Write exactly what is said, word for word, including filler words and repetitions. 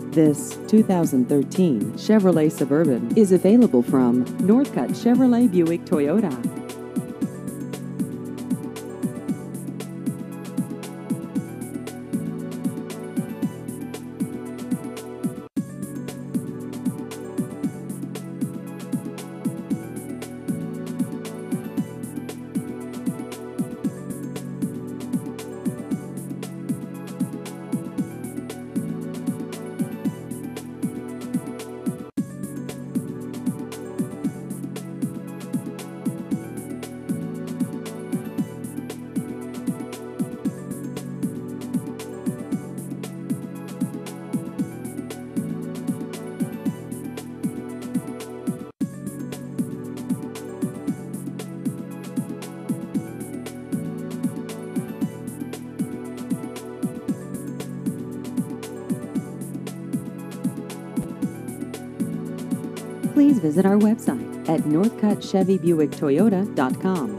This two thousand thirteen Chevrolet Suburban is available from Northcutt Chevrolet Buick Toyota. Please visit our website at northcutt chevy buick toyota dot com.